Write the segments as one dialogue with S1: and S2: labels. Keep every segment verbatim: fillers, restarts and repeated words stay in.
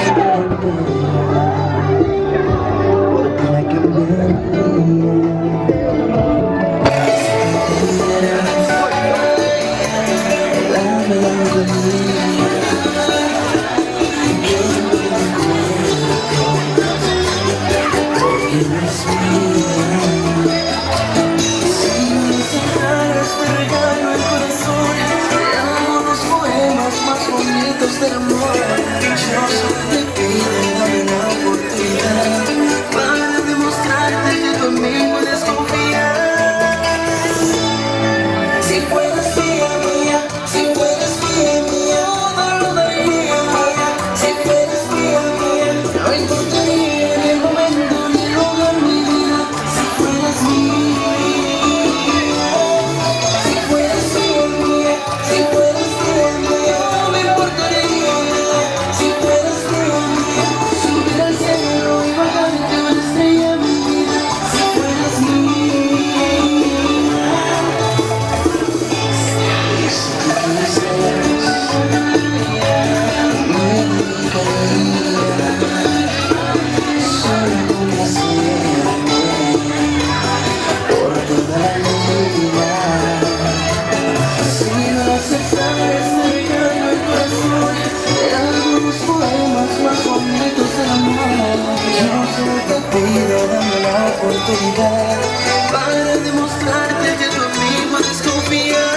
S1: Para demostrarte que tú en mí puedes confiar.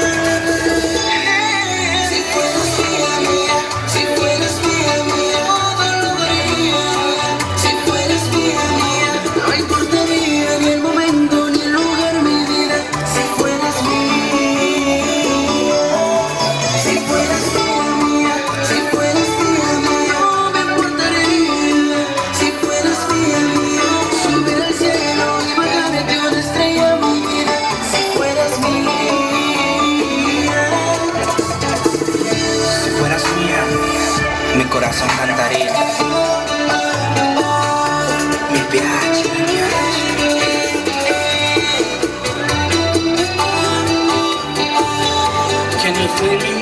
S1: Si fueras mía, mía, si fueras mía, mía, todo lo daría. Si fueras mía, mía, no importaría ni el momento ni el lugar, mi vida. Si fueras mía, si fueras mía, mía, si fueras mía, mía, no me importaría. Si fueras mía, mía, subir al cielo y bajarte una estrella, mi vida. Si fueras mía,
S2: si fueras mía, mi corazón cantaría. Mi viaje, mi viaje. Can you feel me?